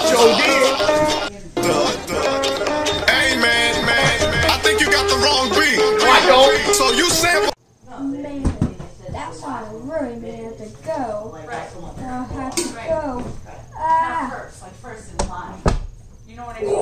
Joe did. Hey, man. I think you got the wrong beat. No, I don't. So you sample. Man, that song really made to go. I'll have to go. First in line. You know what I mean?